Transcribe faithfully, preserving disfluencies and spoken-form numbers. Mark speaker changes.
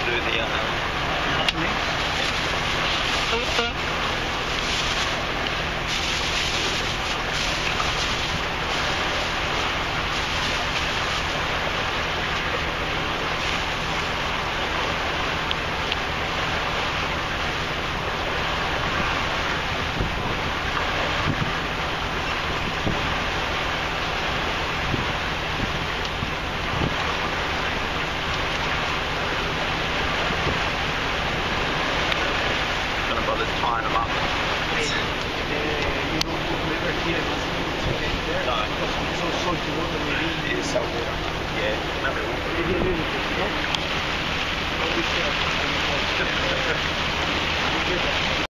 Speaker 1: do the uh, happening. Tying them up.
Speaker 2: Hey, uh, you don't move liver here, it must be there.
Speaker 1: No.
Speaker 2: Because it's so salty water, maybe.
Speaker 1: It is salt water. Yeah, maybe it will.
Speaker 2: Maybe a little bit, no? I'll be careful. I'll be careful.